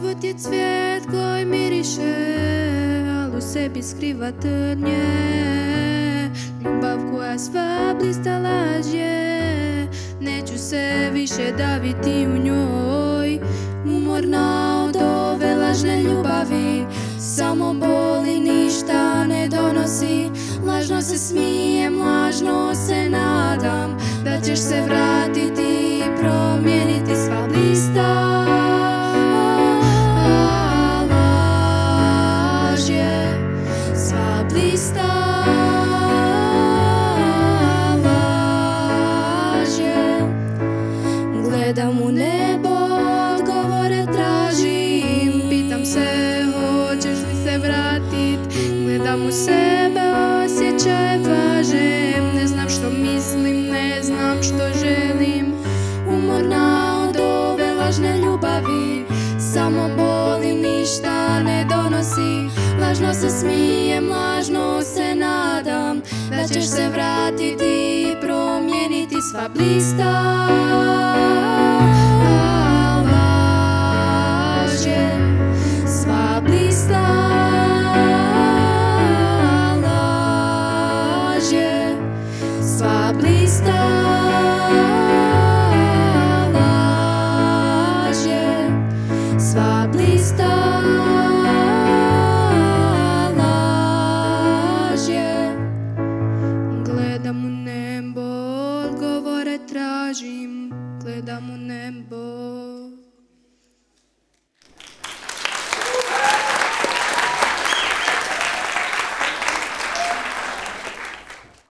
Život je cvijet koji miriše, al u sebi skriva trnje. Ljubav koja sva blista laž je, neću se više daviti u njoj. Umorna od ove lažne ljubavi, samo boli, ništa ne donosi. Lažno se smijem, lažno se nadam da ćeš se vratiti i promijeniti sva blista. Laž je sva blista. Laž je. Gledam u nebo, odgovore tražim, pitam se hoćeš li se vratit. Gledam u sebe, osjećaje važem, ne znam što mislim, ne znam što želim. Umorna od ove lažne ljubavi, samo bolim, ništa ne donosi. Lažno se smijem, lažno se nadam da ćeš se vratiti i promijeniti sva blista. Laž je sva blista. Sva blista. Laž je sva blista.